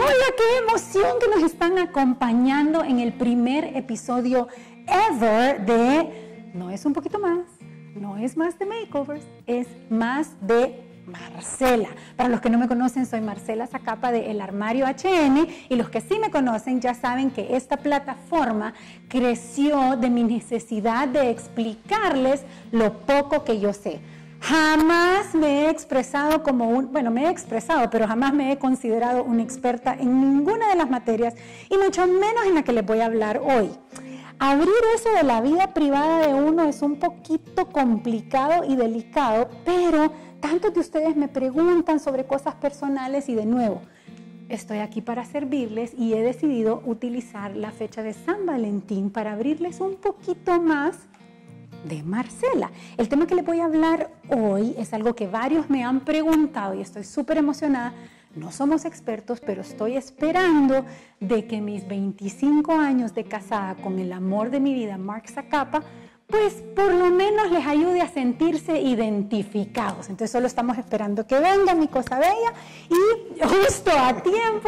Hola, qué emoción que nos están acompañando en el primer episodio ever de No es un poquito más, no es más de makeovers, es más de Marcela. Para los que no me conocen, soy Marcela Zacapa de El Armario HN, y los que sí me conocen ya saben que esta plataforma creció de mi necesidad de explicarles lo poco que yo sé. Jamás me he expresado pero jamás me he considerado una experta en ninguna de las materias, y mucho menos en la que les voy a hablar hoy. Abrir eso de la vida privada de uno es un poquito complicado y delicado, pero tantos de ustedes me preguntan sobre cosas personales y de nuevo, estoy aquí para servirles y he decidido utilizar la fecha de San Valentín para abrirles un poquito más de Marcela. El tema que les voy a hablar hoy es algo que varios me han preguntado y estoy súper emocionada. No somos expertos, pero estoy esperando de que mis 25 años de casada con el amor de mi vida, Mark Zacapa, pues por lo menos les ayude a sentirse identificados. Entonces solo estamos esperando que venga mi cosa bella y justo a tiempo,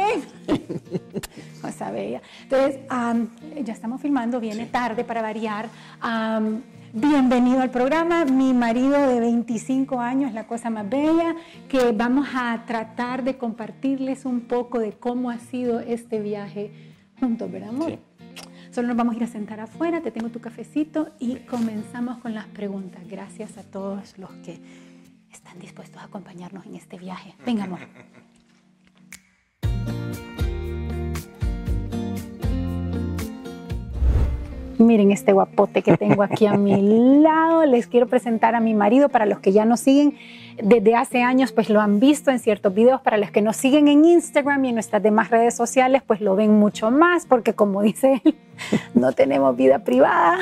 cosa bella. Entonces ya estamos filmando, viene tarde para variar. Bienvenido al programa, mi marido de 25 años, la cosa más bella, que vamos a tratar de compartirles un poco de cómo ha sido este viaje juntos, ¿verdad, amor? Sí. Solo nos vamos a ir a sentar afuera, te tengo tu cafecito y comenzamos con las preguntas. Gracias a todos los que están dispuestos a acompañarnos en este viaje. Venga, amor. Miren este guapote que tengo aquí a mi lado. Les quiero presentar a mi marido. Para los que ya nos siguen desde hace años, pues lo han visto en ciertos videos. Para los que nos siguen en Instagram y en nuestras demás redes sociales, pues lo ven mucho más, porque como dice él, no tenemos vida privada.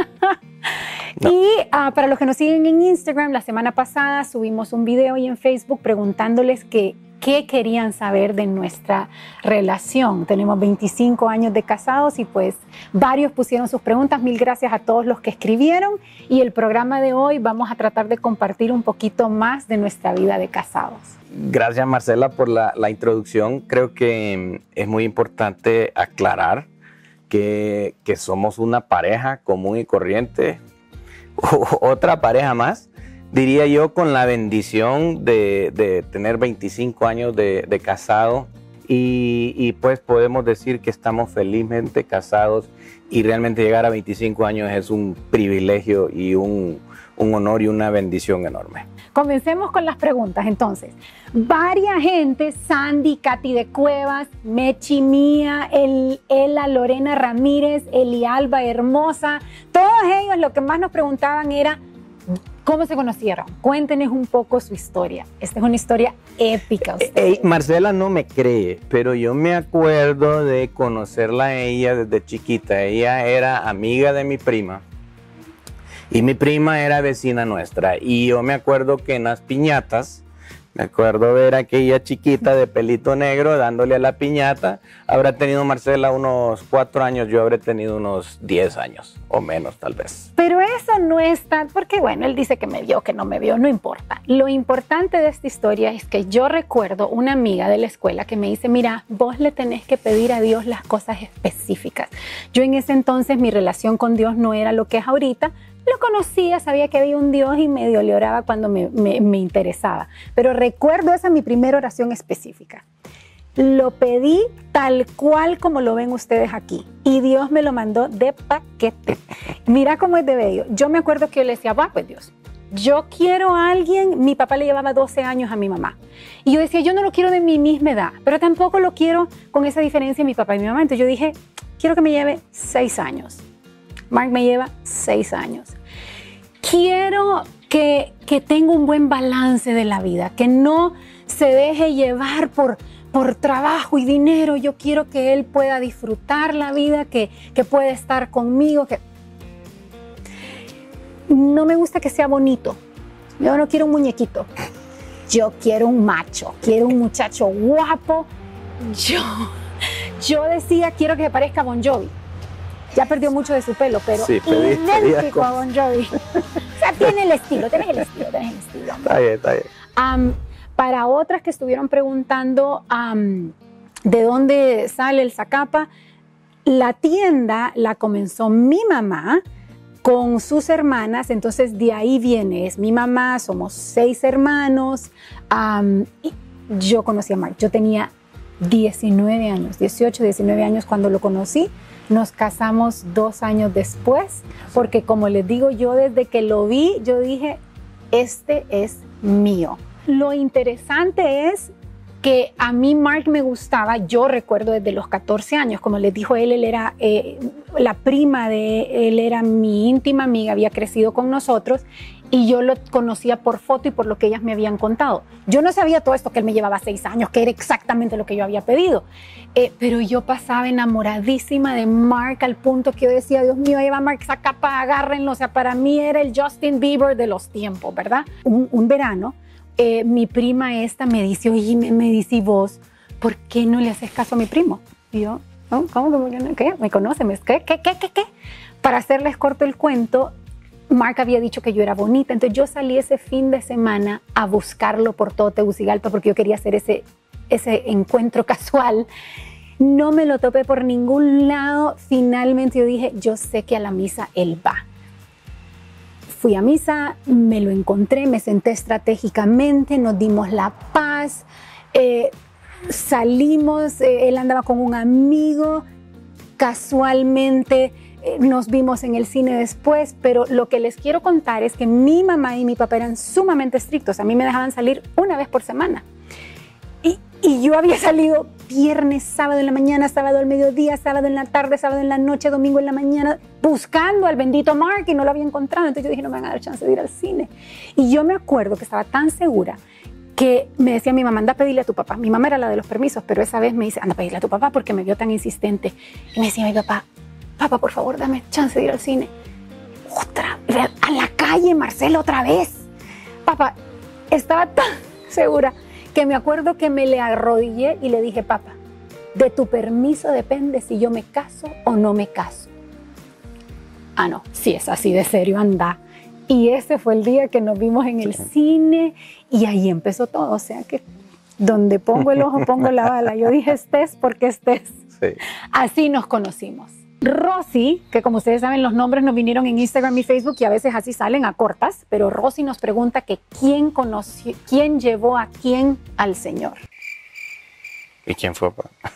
No. Y para los que nos siguen en Instagram, la semana pasada subimos un video y en Facebook preguntándoles qué querían saber de nuestra relación. Tenemos 25 años de casados y pues varios pusieron sus preguntas. Mil gracias a todos los que escribieron, y el programa de hoy vamos a tratar de compartir un poquito más de nuestra vida de casados. Gracias, Marcela, por la introducción. Creo que es muy importante aclarar que somos una pareja común y corriente, otra pareja más. Diría yo, con la bendición de tener 25 años de casado y pues podemos decir que estamos felizmente casados, y realmente llegar a 25 años es un privilegio y un honor y una bendición enorme. Comencemos con las preguntas entonces. Varia gente, Sandy, Katy de Cuevas, Mechi Mía, Ela, Lorena Ramírez, Elialba Hermosa, todos ellos lo que más nos preguntaban era ¿cómo se conocieron? Cuéntenos un poco su historia. Esta es una historia épica. Marcela no me cree, pero yo me acuerdo de conocerla a ella desde chiquita. Ella era amiga de mi prima y mi prima era vecina nuestra. Y yo me acuerdo que en las piñatas, me acuerdo ver a aquella chiquita de pelito negro dándole a la piñata. Habrá tenido Marcela unos 4 años, yo habré tenido unos 10 años o menos tal vez. Pero eso no es tan, porque bueno, él dice que me vio, que no me vio, no importa. Lo importante de esta historia es que yo recuerdo una amiga de la escuela que me dice, mira, vos le tenés que pedir a Dios las cosas específicas. Yo en ese entonces mi relación con Dios no era lo que es ahorita. Lo conocía, sabía que había un Dios y medio le oraba cuando me interesaba. Pero recuerdo esa mi primera oración específica. Lo pedí tal cual como lo ven ustedes aquí. Y Dios me lo mandó de paquete. Mira cómo es de bello. Yo me acuerdo que yo le decía, va pues Dios, yo quiero a alguien. Mi papá le llevaba 12 años a mi mamá. Y yo decía, yo no lo quiero de mi misma edad, pero tampoco lo quiero con esa diferencia de mi papá y mi mamá. Entonces yo dije, quiero que me lleve 6 años. Mark me lleva 6 años. Quiero que tenga un buen balance de la vida, que no se deje llevar por trabajo y dinero. Yo quiero que él pueda disfrutar la vida, que pueda estar conmigo. No me gusta que sea bonito. Yo no quiero un muñequito. Yo quiero un macho, quiero un muchacho guapo. Yo decía, quiero que se parezca a Bon Jovi. Ya perdió mucho de su pelo, pero sí, idéntico a Bon Jovi. O sea, tiene el estilo, tenés el estilo. Está bien. Para otras que estuvieron preguntando ¿De dónde sale el Zacapa? La tienda la comenzó mi mamá con sus hermanas, entonces de ahí viene, es mi mamá, somos 6 hermanos. Y yo conocí a Mark, yo tenía 19 años, 18, 19 años cuando lo conocí. Nos casamos 2 años después, porque como les digo, yo desde que lo vi, yo dije, este es mío. Lo interesante es que a mí Mark me gustaba, yo recuerdo desde los 14 años, como les dijo él era la prima de él, era mi íntima amiga, había crecido con nosotros y yo lo conocía por foto y por lo que ellas me habían contado. Yo no sabía todo esto, que él me llevaba 6 años, que era exactamente lo que yo había pedido, pero yo pasaba enamoradísima de Mark al punto que yo decía, Dios mío, ahí va Mark Zacapa, agárrenlo. O sea, para mí era el Justin Bieber de los tiempos, ¿verdad? Un verano, mi prima esta me dice, oye, me dice, ¿y vos por qué no le haces caso a mi primo? Y yo, ¿cómo? ¿Qué? ¿Me conoce? ¿Qué? Para hacerles corto el cuento, Mark había dicho que yo era bonita, entonces yo salí ese fin de semana a buscarlo por todo Tegucigalpa porque yo quería hacer ese encuentro casual. No me lo topé por ningún lado. Finalmente yo dije, yo sé que a la misa él va. Fui a misa, me lo encontré, me senté estratégicamente, nos dimos la paz, salimos, él andaba con un amigo, casualmente nos vimos en el cine después, pero lo que les quiero contar es que mi mamá y mi papá eran sumamente estrictos. A mí me dejaban salir una vez por semana. Y yo había salido viernes, sábado en la mañana, sábado al mediodía, sábado en la tarde, sábado en la noche, domingo en la mañana, buscando al bendito Mark y no lo había encontrado. Entonces yo dije, no me van a dar chance de ir al cine. Y yo me acuerdo que estaba tan segura que me decía mi mamá, anda a pedirle a tu papá. Mi mamá era la de los permisos, pero esa vez me dice, anda a pedirle a tu papá porque me vio tan insistente. Y me decía mi papá, por favor, dame chance de ir al cine. Otra vez, a la calle, Marcelo, otra vez. Papá, estaba tan segura que me acuerdo que me le arrodillé y le dije, papá, de tu permiso depende si yo me caso o no me caso. Ah, no, si es así de serio, anda. Y ese fue el día que nos vimos en el cine y ahí empezó todo. O sea que donde pongo el ojo, pongo la bala. Yo dije, estés porque estés. Sí. Así nos conocimos. Rosy, que como ustedes saben, los nombres nos vinieron en Instagram y Facebook y a veces así salen a cortas, pero Rosy nos pregunta que quién llevó a quién al Señor. ¿Y quién fue?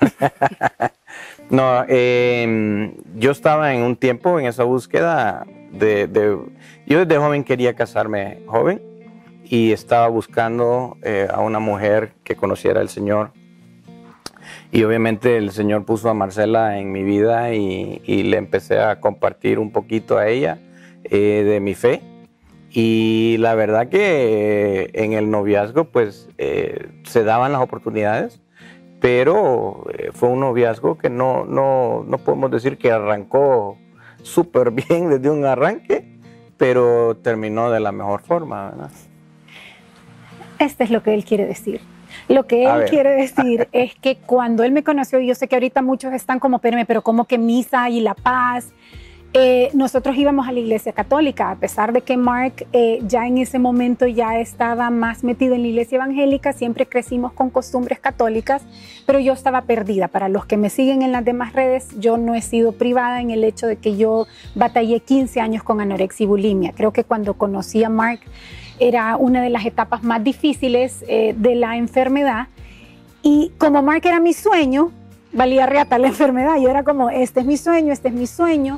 No, yo estaba en un tiempo en esa búsqueda yo desde joven quería casarme joven y estaba buscando a una mujer que conociera al Señor. Y obviamente el Señor puso a Marcela en mi vida y le empecé a compartir un poquito a ella de mi fe. Y la verdad que en el noviazgo pues se daban las oportunidades, pero fue un noviazgo que no podemos decir que arrancó súper bien desde un arranque, pero terminó de la mejor forma, ¿verdad? Este es lo que él quiere decir. Lo que él quiere decir es que cuando él me conoció, y yo sé que ahorita muchos están como, pero como que misa y la paz, nosotros íbamos a la iglesia católica, a pesar de que Mark ya en ese momento ya estaba más metido en la iglesia evangélica, siempre crecimos con costumbres católicas, pero yo estaba perdida. Para los que me siguen en las demás redes, yo no he sido privada en el hecho de que yo batallé 15 años con anorexia y bulimia. Creo que cuando conocí a Mark, era una de las etapas más difíciles de la enfermedad y como Mark era mi sueño, valía reata la enfermedad. Yo era como, este es mi sueño, este es mi sueño.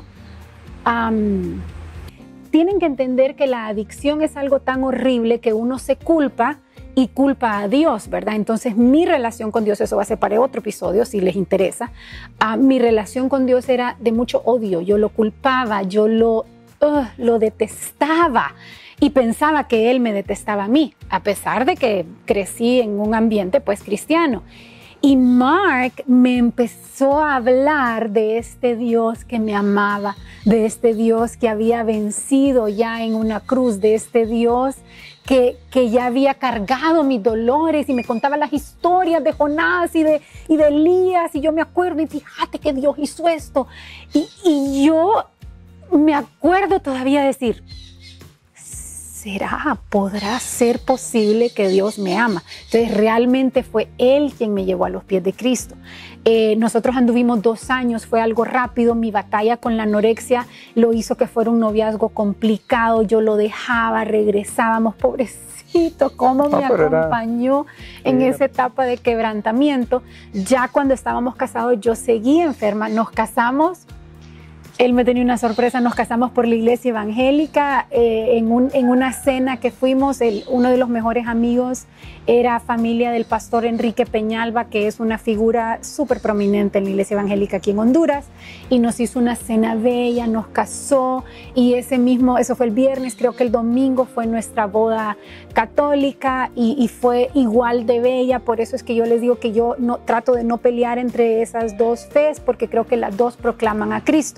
Tienen que entender que la adicción es algo tan horrible que uno se culpa y culpa a Dios, ¿verdad? Entonces mi relación con Dios, eso va a ser para otro episodio si les interesa, mi relación con Dios era de mucho odio. Yo lo culpaba, yo lo detestaba. Y pensaba que él me detestaba a mí, a pesar de que crecí en un ambiente pues cristiano. Y Mark me empezó a hablar de este Dios que me amaba, de este Dios que había vencido ya en una cruz, de este Dios que ya había cargado mis dolores, y me contaba las historias de Jonás y de Elías, y yo me acuerdo, y fíjate que Dios hizo esto. Y yo me acuerdo todavía decir, ¿podrá ser posible que Dios me ama? Entonces realmente fue Él quien me llevó a los pies de Cristo. Nosotros anduvimos 2 años, fue algo rápido. Mi batalla con la anorexia lo hizo que fuera un noviazgo complicado. Yo lo dejaba, regresábamos, pobrecito, cómo me acompañó en esa etapa de quebrantamiento. Ya cuando estábamos casados, yo seguí enferma, nos casamos. Él me tenía una sorpresa, nos casamos por la iglesia evangélica, en una cena que fuimos, uno de los mejores amigos era familia del pastor Enrique Peñalba, que es una figura súper prominente en la iglesia evangélica aquí en Honduras, y nos hizo una cena bella, nos casó, y eso fue el viernes, creo que el domingo fue nuestra boda católica, y fue igual de bella. Por eso es que yo les digo que yo trato de no pelear entre esas dos fes, porque creo que las dos proclaman a Cristo.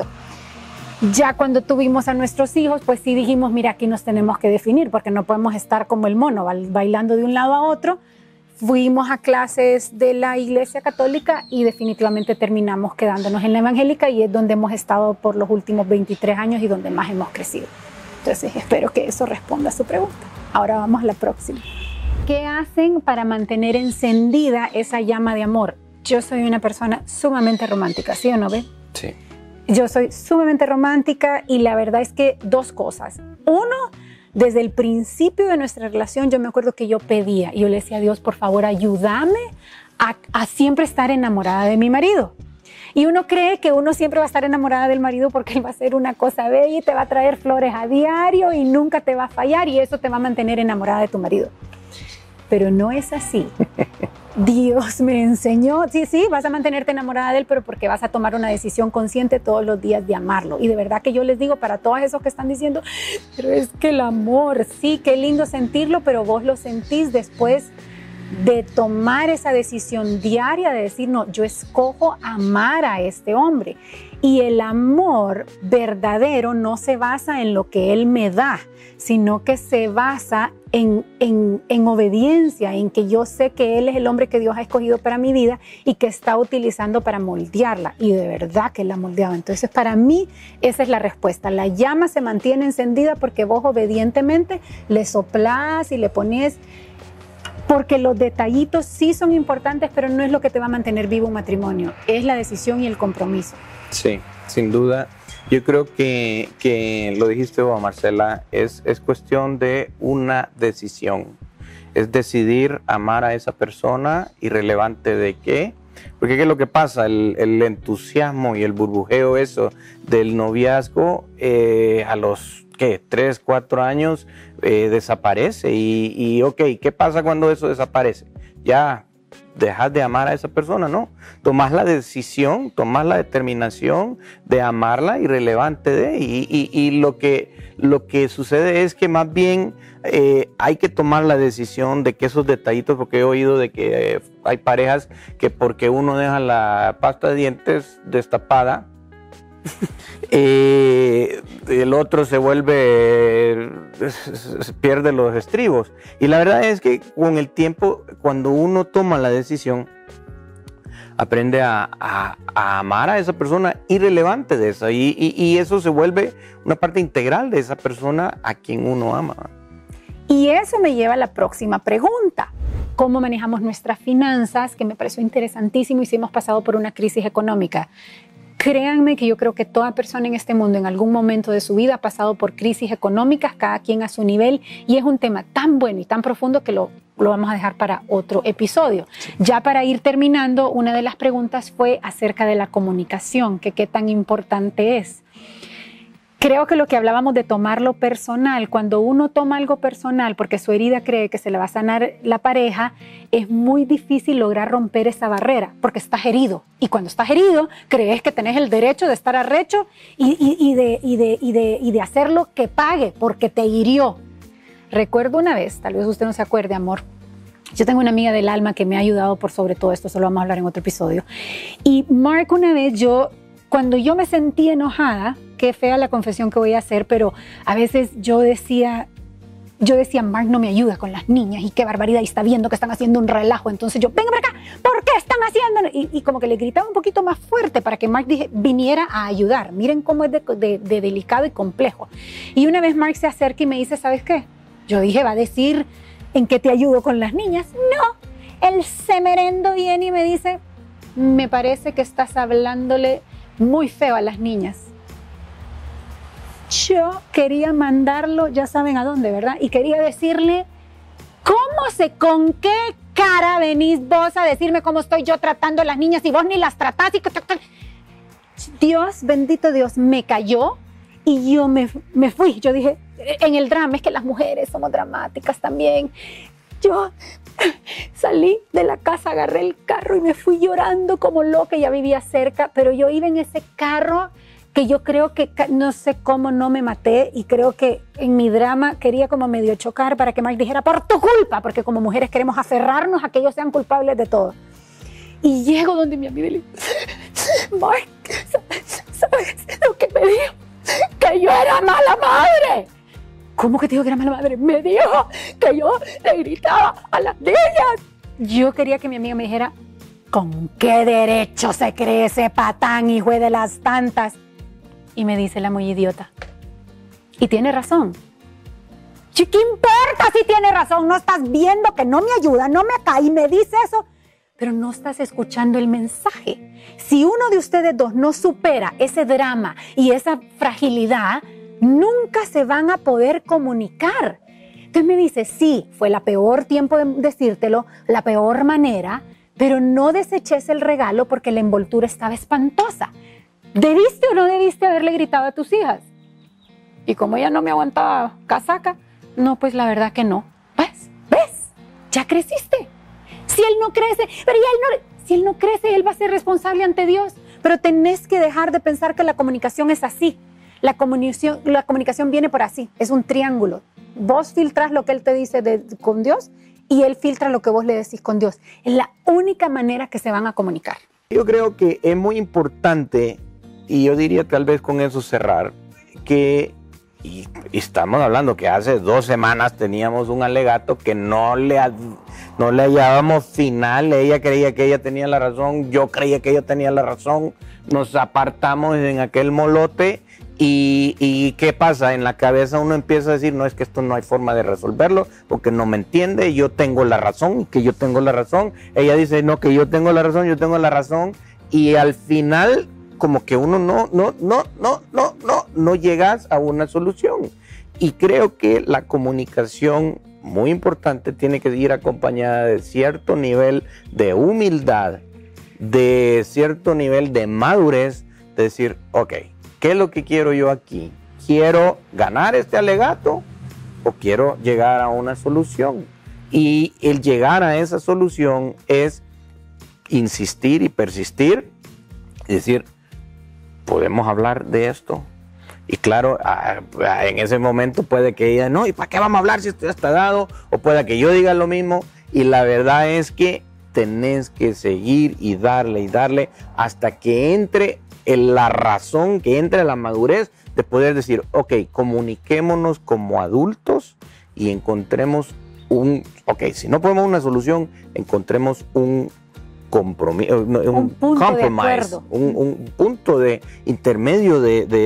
Ya cuando tuvimos a nuestros hijos, pues sí dijimos, mira, aquí nos tenemos que definir, porque no podemos estar como el mono, bailando de un lado a otro. Fuimos a clases de la iglesia católica y definitivamente terminamos quedándonos en la evangélica, y es donde hemos estado por los últimos 23 años y donde más hemos crecido. Entonces espero que eso responda a su pregunta. Ahora vamos a la próxima. ¿Qué hacen para mantener encendida esa llama de amor? Yo soy una persona sumamente romántica, ¿sí o no, ve? Sí. Yo soy sumamente romántica, y la verdad es que 2 cosas. Uno, desde el principio de nuestra relación, yo me acuerdo que yo pedía, y yo le decía a Dios, por favor, ayúdame a siempre estar enamorada de mi marido. Y uno cree que uno siempre va a estar enamorada del marido porque él va a hacer una cosa bella y te va a traer flores a diario y nunca te va a fallar, y eso te va a mantener enamorada de tu marido. Pero no es así. Dios me enseñó, sí, vas a mantenerte enamorada de él, pero porque vas a tomar una decisión consciente todos los días de amarlo. Y de verdad que yo les digo, para todos esos que están diciendo, pero es que el amor, sí, qué lindo sentirlo, pero vos lo sentís después de tomar esa decisión diaria de decir, no, yo escojo amar a este hombre. Y el amor verdadero no se basa en lo que él me da, sino que se basa en obediencia, en que yo sé que él es el hombre que Dios ha escogido para mi vida y que está utilizando para moldearla. Y de verdad que la ha moldeado. Entonces, para mí, esa es la respuesta. La llama se mantiene encendida porque vos obedientemente le soplás y le pones, porque los detallitos sí son importantes, pero no es lo que te va a mantener vivo un matrimonio. Es la decisión y el compromiso. Sí, sin duda. Yo creo que lo dijiste vos, Marcela, es cuestión de una decisión. Es decidir amar a esa persona, irrelevante de qué. Porque ¿qué es lo que pasa? El entusiasmo y el burbujeo eso del noviazgo a los 3, 4 años desaparece. Y ok, ¿qué pasa cuando eso desaparece? Ya dejas de amar a esa persona, ¿no? Tomás la decisión, tomás la determinación de amarla irrelevante de, y lo que sucede es que más bien hay que tomar la decisión de que esos detallitos, porque he oído de que hay parejas que porque uno deja la pasta de dientes destapada, el otro se pierde los estribos. Y la verdad es que con el tiempo, cuando uno toma la decisión, aprende a amar a esa persona irrelevante de esa, y eso se vuelve una parte integral de esa persona a quien uno ama. Y eso me lleva a la próxima pregunta. ¿Cómo manejamos nuestras finanzas? Que me pareció interesantísimo, y si hemos pasado por una crisis económica. Créanme que yo creo que toda persona en este mundo en algún momento de su vida ha pasado por crisis económicas, cada quien a su nivel, y es un tema tan bueno y tan profundo que lo vamos a dejar para otro episodio. Ya para ir terminando, una de las preguntas fue acerca de la comunicación, que qué tan importante es. Creo que lo que hablábamos de tomarlo personal, cuando uno toma algo personal porque su herida cree que se le va a sanar la pareja, es muy difícil lograr romper esa barrera porque estás herido. Y cuando estás herido, crees que tenés el derecho de estar arrecho y de hacer lo que pague porque te hirió. Recuerdo una vez, tal vez usted no se acuerde, amor, yo tengo una amiga del alma que me ha ayudado por sobre todo esto, eso lo vamos a hablar en otro episodio. Y Mark, una vez cuando yo me sentí enojada, qué fea la confesión que voy a hacer, pero a veces yo decía, Mark no me ayuda con las niñas y qué barbaridad, y está viendo que están haciendo un relajo, entonces yo, venga para acá, ¿por qué están haciendo? Y como que le gritaba un poquito más fuerte para que Mark viniera a ayudar. Miren cómo es de delicado y complejo. Y una vez Mark se acerca y me dice, ¿sabes qué? Yo dije, va a decir, ¿en qué te ayudo con las niñas? No, el semerendo viene y me dice, me parece que estás hablándole muy feo a las niñas. Yo quería mandarlo, ya saben a dónde, ¿verdad? Y quería decirle, ¿con qué cara venís vos a decirme cómo estoy yo tratando a las niñas y vos ni las tratás? Dios, bendito Dios, me cayó y yo me fui. Yo dije, en el drama, es que las mujeres somos dramáticas también. Yo salí de la casa, agarré el carro y me fui llorando como loca. Ya vivía cerca, pero yo iba en ese carro que yo creo que no sé cómo no me maté, y creo que en mi drama quería como medio chocar para que Mark dijera por tu culpa, porque como mujeres queremos aferrarnos a que ellos sean culpables de todo. Y llego donde mi amiga y le digo, Mark, ¿sabes lo que me dijo? Que yo era mala madre. ¿Cómo que te dijo que era mala madre? Me dijo que yo le gritaba a las niñas. Yo quería que mi amiga me dijera, ¿con qué derecho se cree ese patán, hijo de las tantas? Y me dice la muy idiota, y tiene razón. ¿Qué importa si tiene razón? No estás viendo que no me ayuda, no me acá, y me dice eso, pero no estás escuchando el mensaje. Si uno de ustedes dos no supera ese drama y esa fragilidad, nunca se van a poder comunicar. Entonces me dice, sí, fue la peor tiempo de decírtelo, la peor manera, pero no deseches el regalo porque la envoltura estaba espantosa. ¿Debiste o no debiste haberle gritado a tus hijas? Y como ella no me aguantaba casaca, no, pues la verdad que no. ¿Ves? Ya creciste. Si él no crece, si él no crece, él va a ser responsable ante Dios. Pero tenés que dejar de pensar que la comunicación es así. La comunicación viene por así, es un triángulo. Vos filtras lo que él te dice con Dios y él filtra lo que vos le decís con Dios. Es la única manera que se van a comunicar. Yo creo que es muy importante, y yo diría tal vez con eso cerrar, que y estamos hablando que hace 2 semanas teníamos un alegato que no le hallábamos final. Ella creía que ella tenía la razón, yo creía que ella tenía la razón, nos apartamos en aquel molote. Y ¿qué pasa? En la cabeza uno empieza a decir, no, es que esto no hay forma de resolverlo, porque no me entiende, yo tengo la razón, que yo tengo la razón. Ella dice, no, que yo tengo la razón, y al final como que uno no llegas a una solución. Y creo que la comunicación, muy importante, tiene que ir acompañada de cierto nivel de humildad, de cierto nivel de madurez, de decir, ok, ¿qué es lo que quiero yo aquí? ¿Quiero ganar este alegato o quiero llegar a una solución? Y el llegar a esa solución es insistir y persistir y decir, ¿podemos hablar de esto? Y claro, en ese momento puede que ella, no, ¿y para qué vamos a hablar si esto ya está dado? O puede que yo diga lo mismo. Y la verdad es que tenés que seguir y darle hasta que entre la razón, que entre la madurez de poder decir, ok, comuniquémonos como adultos y encontremos si no podemos una solución, encontremos un compromiso, un compromise, un punto de intermedio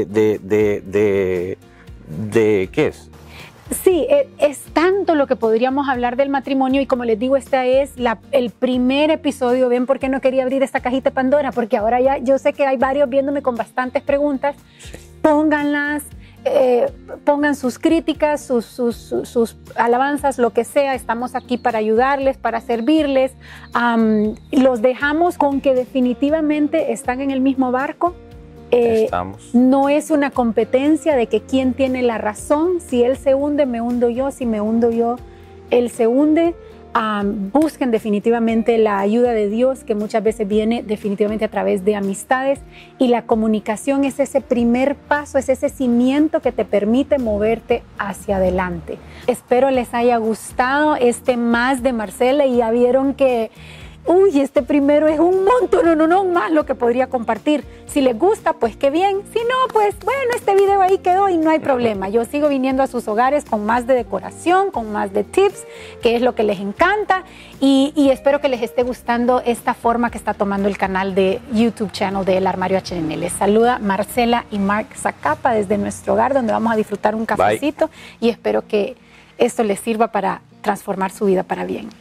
de ¿qué es? Sí, es tanto lo que podríamos hablar del matrimonio, y como les digo, este es el primer episodio. ¿Ven por qué no quería abrir esta cajita de Pandora? Porque ahora ya yo sé que hay varios viéndome con bastantes preguntas. Pónganlas, pongan sus críticas, sus alabanzas, lo que sea. Estamos aquí para ayudarles, para servirles. Los dejamos con que definitivamente están en el mismo barco. No es una competencia de que quién tiene la razón. Si él se hunde, me hundo yo. Si me hundo yo, él se hunde. Busquen definitivamente la ayuda de Dios, que muchas veces viene definitivamente a través de amistades, y la comunicación es ese primer paso, es ese cimiento que te permite moverte hacia adelante. Espero les haya gustado más de Marcela, y ya vieron que este primero es un montón, no más lo que podría compartir. Si les gusta, pues qué bien. Si no, pues bueno, este video ahí quedó y no hay problema. Yo sigo viniendo a sus hogares con más de decoración, con más de tips, que es lo que les encanta. Y espero que les esté gustando esta forma que está tomando el canal de YouTube channel de El Armario HN. Les saluda Marcela y Mark Zacapa desde nuestro hogar, donde vamos a disfrutar un cafecito. Bye. Y espero que esto les sirva para transformar su vida para bien.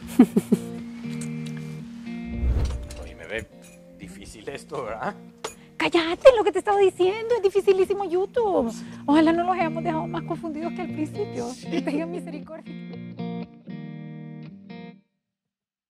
Oye, me ve difícil esto, ¿verdad? Cállate, lo que te estaba diciendo, es dificilísimo YouTube. Ojalá no los hayamos dejado más confundidos que al principio. Que tengan misericordia.